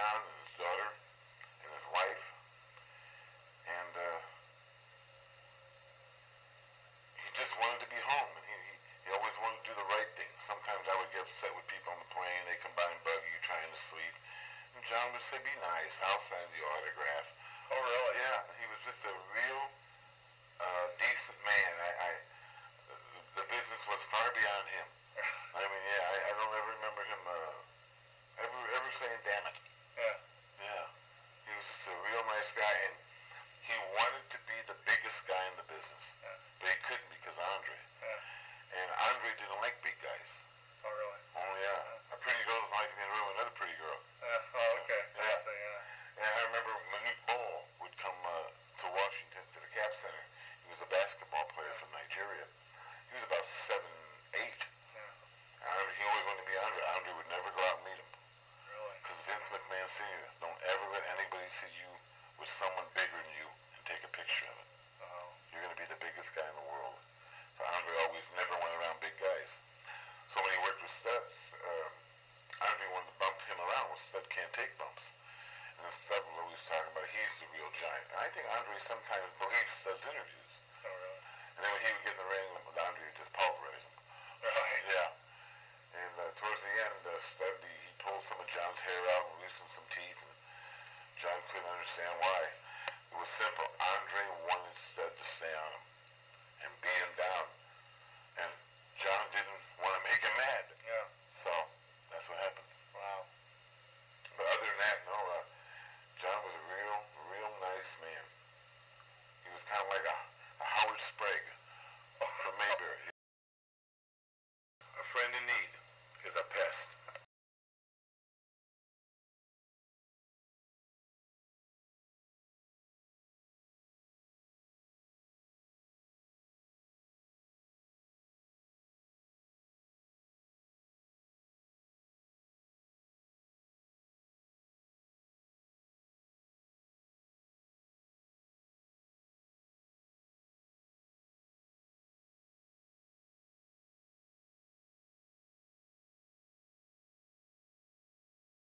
John and his daughter and his wife, and he just wanted to be home, and he always wanted to do the right thing. Sometimes I would get upset with people on the plane. They come by and bug you trying to sleep. And John would say, be nice, I'll sign the autograph. Oh, really? Yeah, he was just a real